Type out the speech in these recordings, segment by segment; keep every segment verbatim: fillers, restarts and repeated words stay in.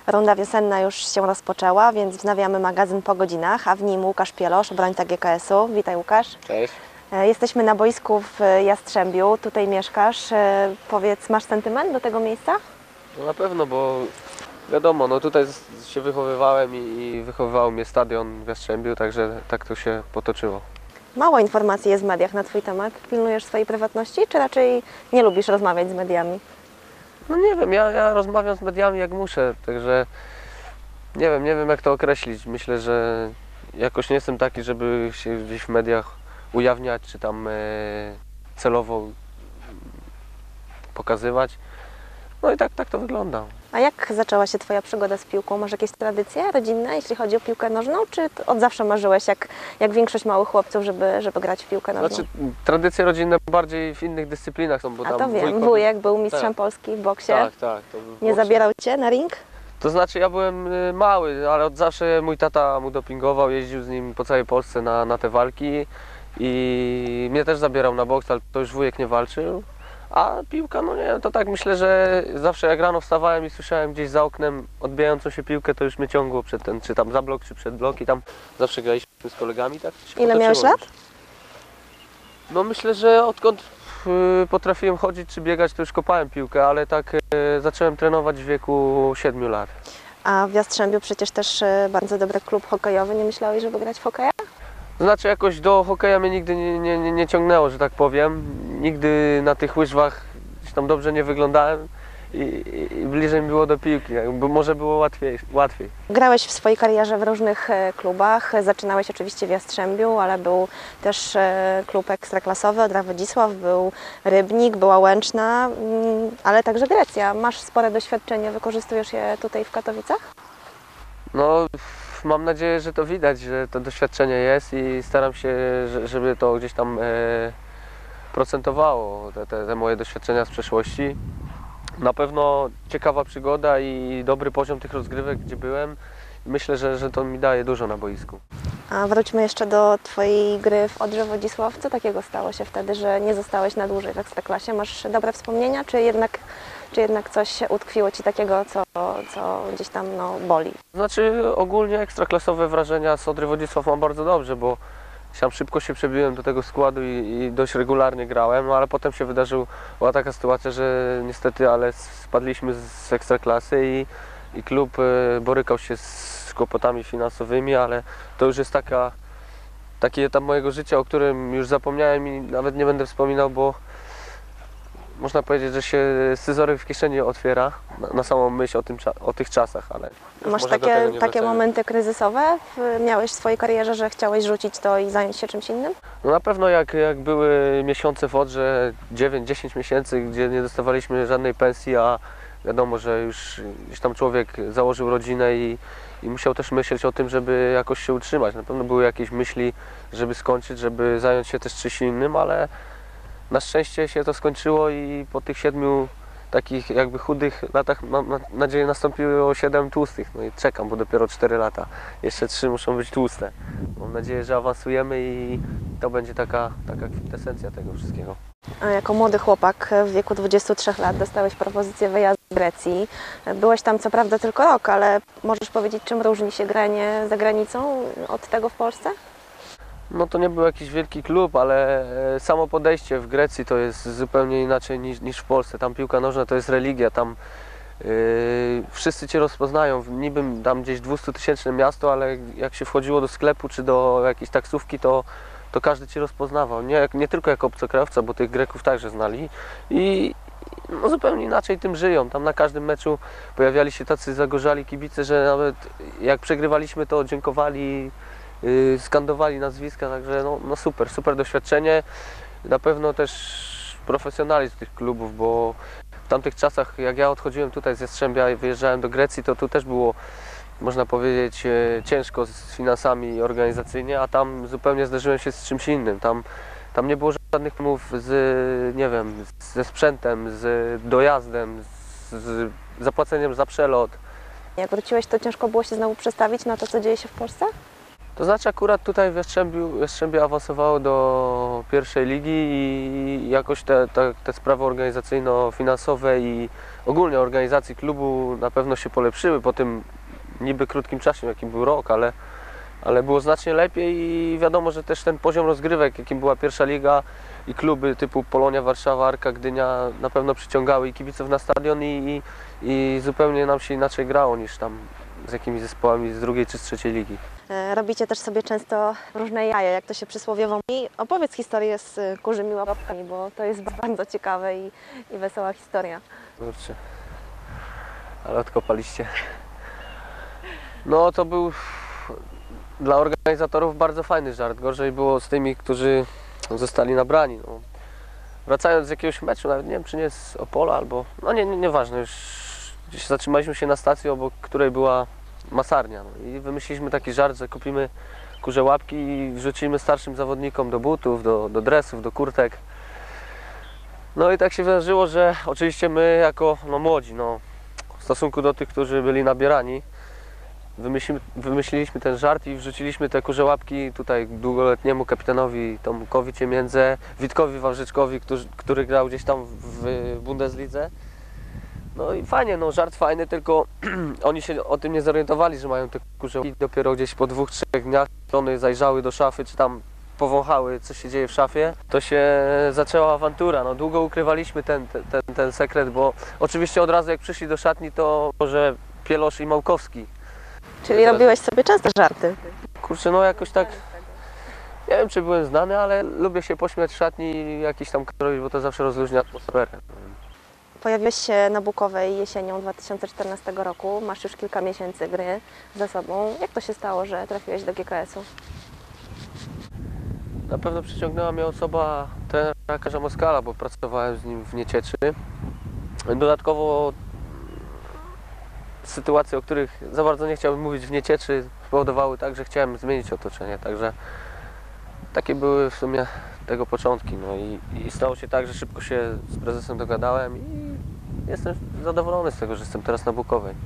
Runda wiosenna już się rozpoczęła, więc wznawiamy magazyn po godzinach, a w nim Łukasz Pielosz, obrońca G K S-u. Witaj, Łukasz. Cześć. Jesteśmy na boisku w Jastrzębiu, tutaj mieszkasz. Powiedz, masz sentyment do tego miejsca? No na pewno, bo wiadomo, no tutaj się wychowywałem i, i wychowywał mnie stadion w Jastrzębiu, także tak to się potoczyło. Mało informacji jest w mediach na Twój temat. Pilnujesz swojej prywatności, czy raczej nie lubisz rozmawiać z mediami? No nie wiem, ja, ja rozmawiam z mediami jak muszę, także nie wiem, nie wiem jak to określić. Myślę, że jakoś nie jestem taki, żeby się gdzieś w mediach ujawniać, czy tam e, celowo pokazywać. No i tak, tak to wygląda. A jak zaczęła się Twoja przygoda z piłką? Masz jakieś tradycje rodzinne, jeśli chodzi o piłkę nożną, czy od zawsze marzyłeś, jak, jak większość małych chłopców, żeby, żeby grać w piłkę nożną? Znaczy, tradycje rodzinne bardziej w innych dyscyplinach są, bo A tam to wiem, wujkowie... wujek był mistrzem tak. Polski w boksie. Tak, tak. To był w Nie boksie. zabierał Cię na ring? To znaczy ja byłem y, mały, ale od zawsze mój tata mu dopingował, jeździł z nim po całej Polsce na, na te walki i mnie też zabierał na boks, ale to już wujek nie walczył. A piłka, no nie, to tak myślę, że zawsze jak rano wstawałem i słyszałem gdzieś za oknem odbijającą się piłkę, to już mnie ciągło przed ten, czy tam za blok, czy przed blok i tam zawsze graliśmy z kolegami, tak się Ile miałeś potoczyło lat? już. No myślę, że odkąd y, potrafiłem chodzić czy biegać, to już kopałem piłkę, ale tak y, zacząłem trenować w wieku siedmiu lat. A w Jastrzębiu przecież też e, bardzo dobry klub hokejowy. Nie myślałeś, żeby grać w hokeja? Znaczy jakoś do hokeja mnie nigdy nie, nie, nie, nie ciągnęło, że tak powiem. Nigdy na tych łyżwach gdzieś tam dobrze nie wyglądałem i, i, i bliżej mi było do piłki, bo może było łatwiej. łatwiej. Grałeś w swojej karierze w różnych e, klubach. Zaczynałeś oczywiście w Jastrzębiu, ale był też e, klub ekstraklasowy, Odra Wodzisław, był Rybnik, była Łęczna, mm, ale także Grecja. Masz spore doświadczenie, wykorzystujesz je tutaj w Katowicach? No mam nadzieję, że to widać, że to doświadczenie jest i staram się, że- żeby to gdzieś tam e, procentowało, te, te, te moje doświadczenia z przeszłości. Na pewno ciekawa przygoda i dobry poziom tych rozgrywek, gdzie byłem. Myślę, że, że to mi daje dużo na boisku. A wróćmy jeszcze do Twojej gry w Odrze Wodzisław. Co takiego stało się wtedy, że nie zostałeś na dłużej w Ekstraklasie? Masz dobre wspomnienia, czy jednak, czy jednak coś utkwiło Ci takiego, co, co gdzieś tam no, boli? Znaczy ogólnie ekstraklasowe wrażenia z Odry Wodzisław mam bardzo dobrze, bo sam szybko się przebiłem do tego składu i, i dość regularnie grałem, no ale potem się wydarzyła taka sytuacja, że niestety, ale spadliśmy z ekstraklasy i, i klub e, borykał się z kłopotami finansowymi, ale to już jest taka, taki etap mojego życia, o którym już zapomniałem i nawet nie będę wspominał, bo można powiedzieć, że się scyzoryk w kieszeni otwiera na, na samą myśl o, tym, cza- o tych czasach, ale już Masz może do takie, tego nie takie wracamy. momenty kryzysowe? W, miałeś w swojej karierze, że chciałeś rzucić to i zająć się czymś innym? No na pewno jak, jak były miesiące w Odrze, dziewięć dziesięć miesięcy, gdzie nie dostawaliśmy żadnej pensji, a wiadomo, że już gdzieś tam człowiek założył rodzinę i, i musiał też myśleć o tym, żeby jakoś się utrzymać. Na pewno były jakieś myśli, żeby skończyć, żeby zająć się też czymś innym, ale na szczęście się to skończyło i po tych siedmiu takich jakby chudych latach mam na- nadzieję nastąpiło siedem tłustych. No i czekam, bo dopiero cztery lata. Jeszcze trzy muszą być tłuste. Mam nadzieję, że awansujemy i to będzie taka, taka kwintesencja tego wszystkiego. A jako młody chłopak w wieku dwudziestu trzech lat dostałeś propozycję wyjazdu do Grecji. Byłeś tam co prawda tylko rok, ale możesz powiedzieć, czym różni się granie za granicą od tego w Polsce? No to nie był jakiś wielki klub, ale e, samo podejście w Grecji to jest zupełnie inaczej niż, niż w Polsce. Tam piłka nożna to jest religia, tam yy, wszyscy Cię rozpoznają. Niby tam gdzieś dwustutysięczne miasto, ale jak się wchodziło do sklepu czy do jakiejś taksówki, to, to każdy Cię rozpoznawał. Nie, nie tylko jako obcokrajowca, bo tych Greków także znali. I no, zupełnie inaczej tym żyją. Tam na każdym meczu pojawiali się tacy zagorzali kibice, że nawet jak przegrywaliśmy, to dziękowali, Yy, skandowali nazwiska, także no, no super, super doświadczenie. Na pewno też profesjonalizm tych klubów, bo w tamtych czasach, jak ja odchodziłem tutaj z Jastrzębia i wyjeżdżałem do Grecji, to tu też było, można powiedzieć, e, ciężko z finansami organizacyjnie, a tam zupełnie zderzyłem się z czymś innym. Tam, tam nie było żadnych problemów z, nie wiem, ze sprzętem, z dojazdem, z, z zapłaceniem za przelot. Jak wróciłeś, to ciężko było się znowu przestawić na to, co dzieje się w Polsce? To znaczy akurat tutaj w Jastrzębiu, Jastrzębie awansowało do pierwszej ligi i jakoś te, te, te sprawy organizacyjno-finansowe i ogólnie organizacji klubu na pewno się polepszyły po tym niby krótkim czasie, jakim był rok, ale, ale było znacznie lepiej i wiadomo, że też ten poziom rozgrywek, jakim była pierwsza liga i kluby typu Polonia Warszawa, Arka Gdynia na pewno przyciągały i kibiców na stadion i, i, i zupełnie nam się inaczej grało niż tam z jakimiś zespołami z drugiej czy z trzeciej ligi. Robicie też sobie często różne jaja, jak to się przysłowiowo mówi. Opowiedz historię z kurzymi łapkami, bo to jest bardzo ciekawe i, i wesoła historia. Kurczę, ale odkopaliście. No to był dla organizatorów bardzo fajny żart. Gorzej było z tymi, którzy zostali nabrani. No. Wracając z jakiegoś meczu, nawet nie wiem czy nie z Opola albo... No nie, nie, nieważne, już gdzieś zatrzymaliśmy się na stacji, obok której była masarnia. No. I wymyśliliśmy taki żart, że kupimy kurze łapki i wrzucimy starszym zawodnikom do butów, do, do dresów, do kurtek. No i tak się wydarzyło, że oczywiście my jako no, młodzi, no, w stosunku do tych, którzy byli nabierani, wymyślili, wymyśliliśmy ten żart i wrzuciliśmy te kurze łapki tutaj długoletniemu kapitanowi Tomkowi Ciemiędze, Witkowi Wawrzyczkowi, który, który grał gdzieś tam w Bundeslidze. No i fajnie, no żart fajny, tylko oni się o tym nie zorientowali, że mają te kurze łapki. Dopiero gdzieś po dwóch, trzech dniach one zajrzały do szafy, czy tam powąchały, co się dzieje w szafie, to się zaczęła awantura. No, długo ukrywaliśmy ten, ten, ten, ten sekret, bo oczywiście od razu jak przyszli do szatni, to może Pielosz i Małkowski. Czyli teraz robiłeś sobie często żarty? Kurczę, no jakoś tak, nie wiem czy byłem znany, ale lubię się pośmiać w szatni i jakiś tam kroić, bo to zawsze rozluźnia atmosferę. Pojawiłeś się na Bukowej jesienią dwa tysiące czternastego roku, masz już kilka miesięcy gry za sobą. Jak to się stało, że trafiłeś do G K S-u? Na pewno przyciągnęła mnie osoba trenera Kazia Moskala, bo pracowałem z nim w Niecieczy. Dodatkowo sytuacje, o których za bardzo nie chciałbym mówić w Niecieczy, spowodowały tak, że chciałem zmienić otoczenie. Także takie były w sumie tego początki. No i, i stało się tak, że szybko się z prezesem dogadałem i jestem zadowolony z tego, że jestem teraz na Bukowej.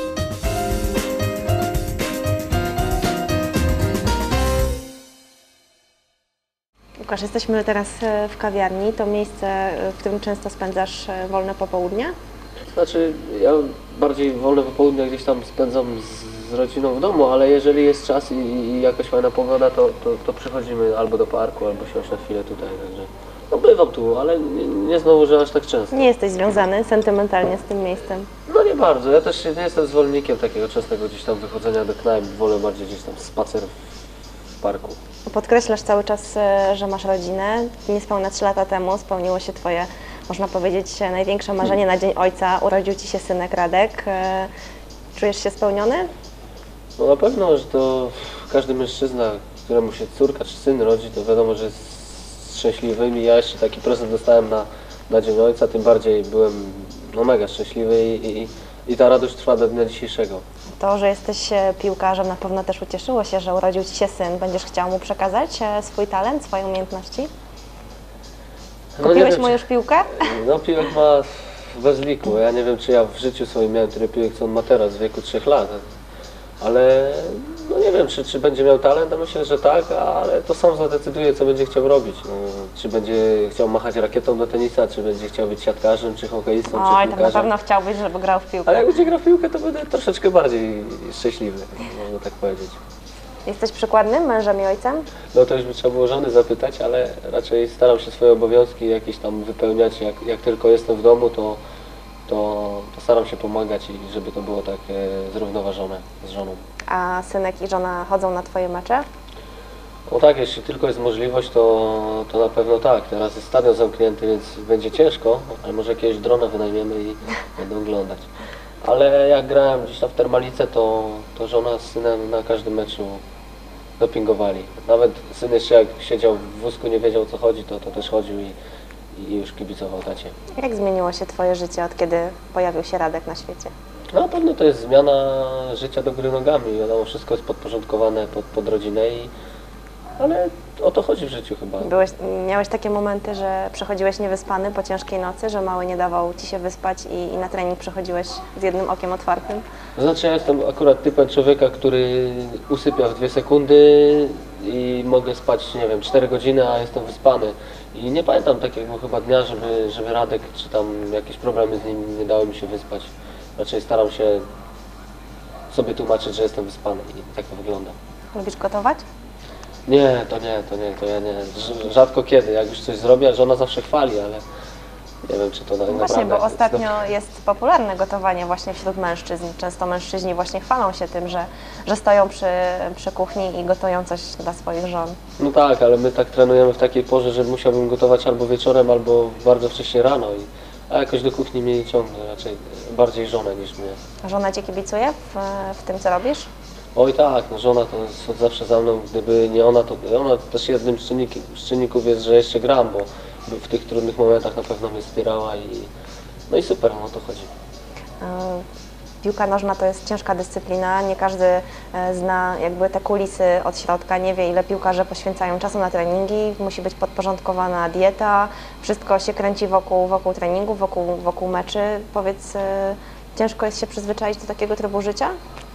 Łukasz, jesteśmy teraz w kawiarni. To miejsce, w którym często spędzasz wolne popołudnie? Znaczy, ja bardziej wolne popołudnie gdzieś tam spędzam z, z rodziną w domu, ale jeżeli jest czas i, i jakaś fajna pogoda, to, to, to przychodzimy albo do parku, albo siąść na chwilę tutaj. Także no bywam tu, ale nie, nie znowu, że aż tak często. Nie jesteś związany sentymentalnie z tym miejscem? No nie bardzo. Ja też nie jestem zwolennikiem takiego częstego gdzieś tam wychodzenia do knajp. Wolę bardziej gdzieś tam spacer w, w parku. Podkreślasz cały czas, że masz rodzinę. Niespełna trzy lata temu spełniło się Twoje, można powiedzieć, największe marzenie na Dzień Ojca. Urodził Ci się synek Radek. Czujesz się spełniony? No na pewno, że to każdy mężczyzna, któremu się córka czy syn rodzi, to wiadomo, że jest szczęśliwy. I ja jeszcze taki prezent dostałem na, na Dzień Ojca, tym bardziej byłem no, mega szczęśliwy i, i, i ta radość trwa do dnia dzisiejszego. To, że jesteś piłkarzem, na pewno też ucieszyło się, że urodził Ci się syn. Będziesz chciał mu przekazać swój talent, swoje umiejętności? Kupiłeś no mu już piłkę? No piłek ma bez liku. Ja nie wiem, czy ja w życiu swoim miałem tyle piłek, co on ma teraz w wieku trzech lat. Ale no nie wiem, czy, czy będzie miał talent, a myślę, że tak, ale to sam zadecyduje, co będzie chciał robić. No, czy będzie chciał machać rakietą do tenisa, czy będzie chciał być siatkarzem, czy hokeistą, Oj, czy piłkarzem. tak na pewno chciałbyś, żeby grał w piłkę. Ale jak będzie grał w piłkę, to będę troszeczkę bardziej szczęśliwy, można tak powiedzieć. Jesteś przykładnym mężem i ojcem? No to już by trzeba było żony zapytać, ale raczej staram się swoje obowiązki jakieś tam wypełniać. Jak, jak tylko jestem w domu, to, to, to staram się pomagać i żeby to było tak e, zrównoważone z żoną. A synek i żona chodzą na Twoje mecze? No tak, jeśli tylko jest możliwość, to, to na pewno tak. Teraz jest stadion zamknięty, więc będzie ciężko, ale może jakiegoś drona wynajmiemy i będą oglądać. Ale jak grałem gdzieś tam w Termalice, to, to żona z synem na każdym meczu dopingowali. Nawet syn jeszcze jak siedział w wózku, nie wiedział o co chodzi, to, to też chodził i, i już kibicował tacie. Jak zmieniło się Twoje życie, od kiedy pojawił się Radek na świecie? No na pewno to jest zmiana życia do gry nogami. Wiadomo, wszystko jest podporządkowane pod, pod rodzinę i, ale o to chodzi w życiu chyba. Byłeś, miałeś takie momenty, że przychodziłeś niewyspany po ciężkiej nocy, że mały nie dawał Ci się wyspać i, i na trening przychodziłeś z jednym okiem otwartym? To znaczy ja jestem akurat typem człowieka, który usypia w dwie sekundy i mogę spać, nie wiem, cztery godziny, a jestem wyspany. I nie pamiętam takiego chyba dnia, żeby, żeby Radek czy tam jakieś problemy z nim nie dały mi się wyspać. Raczej staram się sobie tłumaczyć, że jestem wyspany i tak to wygląda. Lubisz gotować? Nie, to nie, to nie, to ja nie. Rz- Rzadko kiedy, jak już coś zrobię, żona zawsze chwali, ale nie wiem, czy to na, No naprawdę... właśnie, bo jest ostatnio dobre. jest popularne gotowanie właśnie wśród mężczyzn. Często mężczyźni właśnie chwalą się tym, że, że stoją przy, przy kuchni i gotują coś dla swoich żon. No tak, ale my tak trenujemy w takiej porze, że musiałbym gotować albo wieczorem, albo bardzo wcześnie rano. I, a jakoś do kuchni mnie nie ciągnie, raczej bardziej żonę niż mnie. Żona Cię kibicuje w, w tym, co robisz? Oj tak, no żona to jest od zawsze za mną, gdyby nie ona, to ona też jednym z czynnik, z czynników jest, że jeszcze gram, bo w tych trudnych momentach na pewno mnie wspierała i no i super, no o to chodzi. Yy, Piłka nożna to jest ciężka dyscyplina, nie każdy e, zna jakby te kulisy od środka, nie wie ile piłkarze poświęcają czasu na treningi, musi być podporządkowana dieta, wszystko się kręci wokół, wokół treningów, wokół, wokół meczy. Powiedz, e, ciężko jest się przyzwyczaić do takiego trybu życia?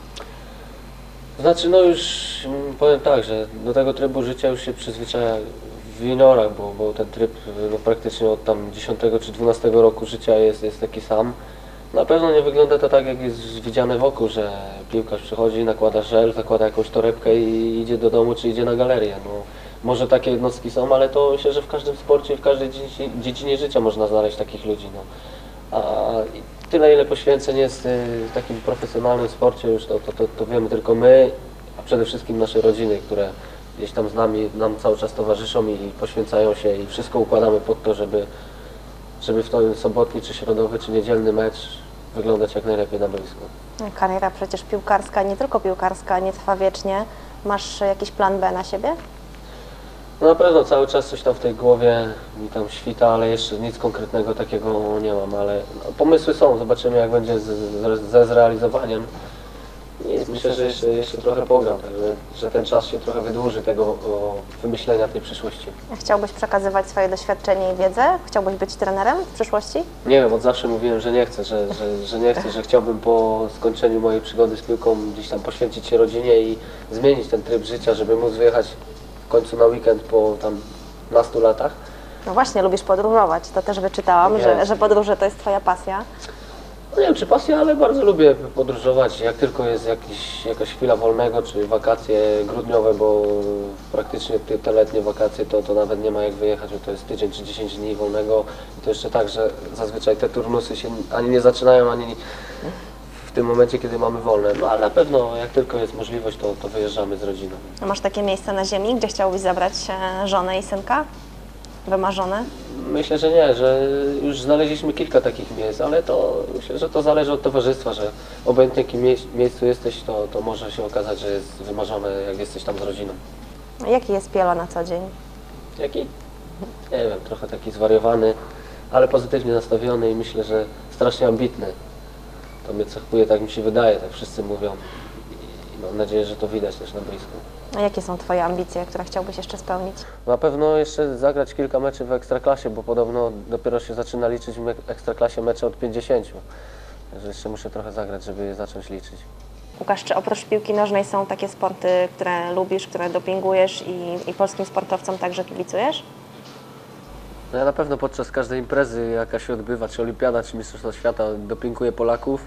Znaczy no już mm, powiem tak, że do tego trybu życia już się przyzwyczaja w juniorach, bo, bo ten tryb no, praktycznie od tam dziesiątego czy dwunastego roku życia jest, jest taki sam. Na pewno nie wygląda to tak, jak jest widziane wokół, że piłkarz przychodzi, nakłada żel, zakłada jakąś torebkę i idzie do domu czy idzie na galerię. No, może takie jednostki są, ale to myślę, że w każdym sporcie, w każdej dziedzinie, dziedzinie życia można znaleźć takich ludzi. No. A tyle, ile poświęceń jest w takim profesjonalnym sporcie, już to, to, to, to wiemy tylko my, a przede wszystkim nasze rodziny, które gdzieś tam z nami nam cały czas towarzyszą i poświęcają się i wszystko układamy pod to, żeby, żeby w ten sobotni, czy środowy, czy niedzielny mecz wyglądać jak najlepiej na boisku. Kariera przecież piłkarska, nie tylko piłkarska, nie trwa wiecznie. Masz jakiś plan B na siebie? No na pewno cały czas coś tam w tej głowie mi tam świta, ale jeszcze nic konkretnego takiego nie mam, ale no, pomysły są, zobaczymy jak będzie z, z, ze zrealizowaniem. I myślę, że jeszcze, jeszcze trochę pogram, także że ten czas się trochę wydłuży tego o, wymyślenia tej przyszłości. Chciałbyś przekazywać swoje doświadczenie i wiedzę? Chciałbyś być trenerem w przyszłości? Nie wiem, od zawsze mówiłem, że nie chcę, że, że, że nie chcę, że chciałbym po skończeniu mojej przygody z piłką gdzieś tam poświęcić się rodzinie i zmienić ten tryb życia, żeby móc wyjechać w końcu na weekend po tam nastu latach. No właśnie, lubisz podróżować. To też wyczytałam, Tak że, jest. że podróże to jest Twoja pasja. No nie wiem czy pasja, ale bardzo lubię podróżować. Jak tylko jest jakiś, jakaś chwila wolnego, czy wakacje grudniowe, bo praktycznie te, te letnie wakacje to, to nawet nie ma jak wyjechać, bo to jest tydzień czy dziesięć dni wolnego. I to jeszcze tak, że zazwyczaj te turnusy się ani nie zaczynają, ani w tym momencie, kiedy mamy wolne. No ale na pewno jak tylko jest możliwość, to, to wyjeżdżamy z rodziną. A masz takie miejsce na ziemi, gdzie chciałbyś zabrać e, żonę i synka? Wymarzone? Myślę, że nie, że już znaleźliśmy kilka takich miejsc, ale to myślę, że to zależy od towarzystwa, że obojętnie w jakim mie- miejscu jesteś, to, to może się okazać, że jest wymarzone, jak jesteś tam z rodziną. A jaki jest Pielo na co dzień? Jaki? Nie wiem, trochę taki zwariowany, ale pozytywnie nastawiony i myślę, że strasznie ambitny. To mnie cechuje, tak mi się wydaje, tak wszyscy mówią i mam nadzieję, że to widać też na boisku. A jakie są Twoje ambicje, które chciałbyś jeszcze spełnić? Na pewno jeszcze zagrać kilka meczy w Ekstraklasie, bo podobno dopiero się zaczyna liczyć w me- Ekstraklasie mecze od pięćdziesięciu. Także jeszcze muszę trochę zagrać, żeby je zacząć liczyć. Łukasz, czy oprócz piłki nożnej są takie sporty, które lubisz, które dopingujesz i, i polskim sportowcom także kibicujesz? No ja na pewno podczas każdej imprezy, jaka się odbywa, czy olimpiada, czy Mistrzostwa Świata, dopinguję Polaków,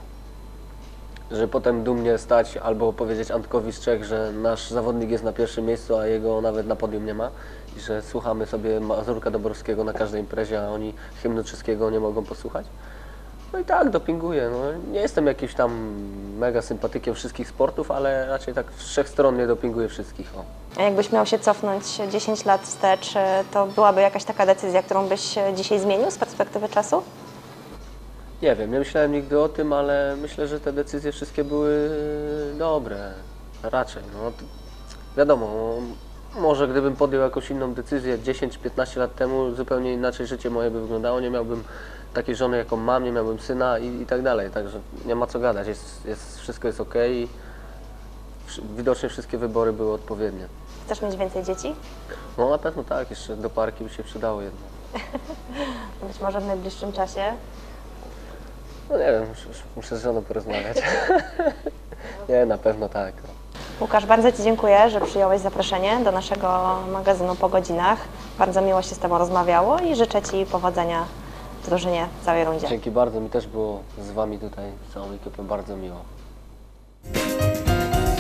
że potem dumnie stać albo powiedzieć Antkowi z Czech, że nasz zawodnik jest na pierwszym miejscu, a jego nawet na podium nie ma i że słuchamy sobie Mazurka Dąbrowskiego na każdej imprezie, a oni hymnu czeskiego nie mogą posłuchać. No i tak, dopinguję. No, nie jestem jakimś tam mega sympatykiem wszystkich sportów, ale raczej tak wszechstronnie dopinguję wszystkich. O. A jakbyś miał się cofnąć dziesięć lat wstecz, to byłaby jakaś taka decyzja, którą byś dzisiaj zmienił z perspektywy czasu? Nie wiem, nie myślałem nigdy o tym, ale myślę, że te decyzje wszystkie były dobre. Raczej. No, to wiadomo, może gdybym podjął jakąś inną decyzję dziesięć piętnaście lat temu, zupełnie inaczej życie moje by wyglądało. Nie miałbym takiej żony, jaką mam, nie miałbym syna i, i tak dalej. Także nie ma co gadać, jest, jest, wszystko jest ok i widocznie wszystkie wybory były odpowiednie. Chcesz mieć więcej dzieci? No na pewno tak, jeszcze do parki by się przydało jedno. Być może w najbliższym czasie. No nie wiem, muszę, muszę z żoną porozmawiać. Nie, na pewno tak. No. Łukasz, bardzo Ci dziękuję, że przyjąłeś zaproszenie do naszego magazynu Po godzinach. Bardzo miło się z Tobą rozmawiało i życzę Ci powodzenia w drużynie w całej rundzie. Dzięki bardzo, mi też było z Wami tutaj, z całą ekipą bardzo miło.